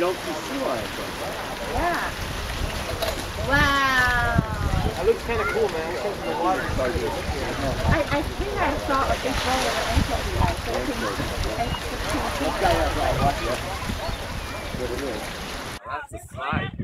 don't see sea lions. Yeah. Wow. That looks kind of cool, man. We came from the water. I think I saw a big bowl of anchovy like that. What it is. That's the slide.